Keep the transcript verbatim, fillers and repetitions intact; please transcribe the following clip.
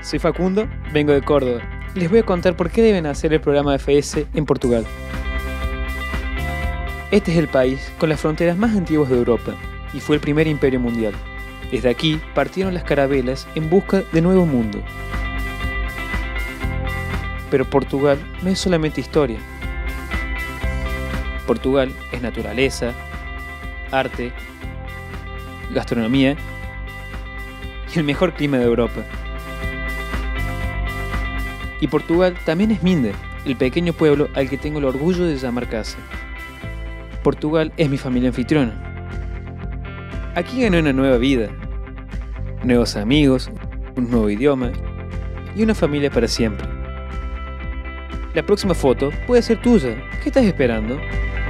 soy Facundo, vengo de Córdoba y les voy a contar por qué deben hacer el programa F S en Portugal. Este es el país con las fronteras más antiguas de Europa y fue el primer imperio mundial. Desde aquí partieron las carabelas en busca de nuevo mundo. Pero Portugal no es solamente historia. Portugal es naturaleza, arte, gastronomía y el mejor clima de Europa. Y Portugal también es Minde, el pequeño pueblo al que tengo el orgullo de llamar casa. Portugal es mi familia anfitriona. Aquí gané una nueva vida, nuevos amigos, un nuevo idioma y una familia para siempre. La próxima foto puede ser tuya. ¿Qué estás esperando?